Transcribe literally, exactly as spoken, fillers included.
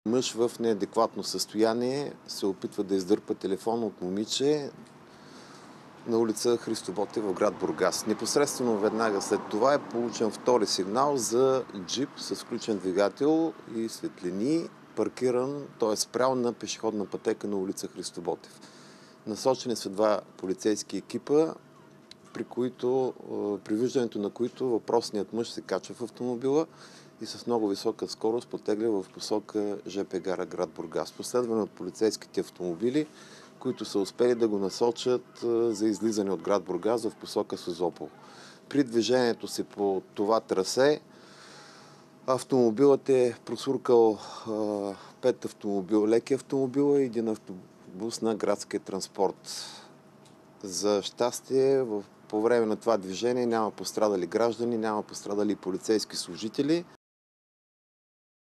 Мъж в неадекватно състояние се опитва да издърпа телефон от момиче на улица Христо Ботев в град Бургас. Непосредствено веднага след това е получен втори сигнал за джип с включен двигател и светлини, паркиран, т.е. спрял на пешеходна пътека на улица Христо Ботев. Насочени са два полицейски екипа, при, които, при виждането на които въпросният мъж се качва в автомобила и с много висока скорост потегля в посока ЖП гара град Бургас. Последвано от полицейските автомобили, които са успели да го насочат за излизане от град Бургас в посока Созопол. При движението си по това трасе автомобилът е просуркал пет автомобила, леки автомобила и един автобус на градския транспорт. За щастие, по време на това движение няма пострадали граждани, няма пострадали полицейски служители.